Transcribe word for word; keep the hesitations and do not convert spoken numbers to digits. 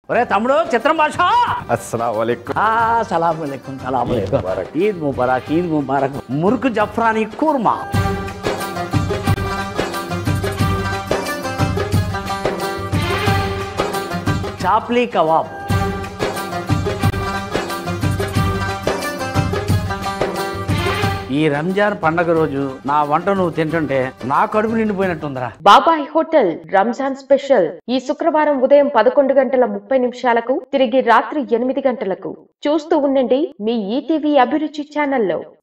ఒరే తమ్ముడు చిత్రం భాష अस्सलाम वालेकुम। సలాం అలైకుం సలాం అలైకుం ఈద్ ముబారక్ ఈద్ ముబారక్ మురుకు జఫ్రానీ కూర్మా చాప్లీ కబాబ్ ఈ రంజాన్ పండగ రోజు నా వంట నువ్వు తింటుంటే నా కడుపు నిండిపోయినట్టుందిరా. బాబాయ్ హోటల్ రంజాన్ స్పెషల్ ఈ శుక్రవారం ఉదయం పదకొండు గంటల ముప్పై నిమిషాలకు తిరిగి రాత్రి ఎనిమిది గంటలకు చూస్తూ ఉండండి మీ ఈటీవీ అభిరుచి ఛానల్లో.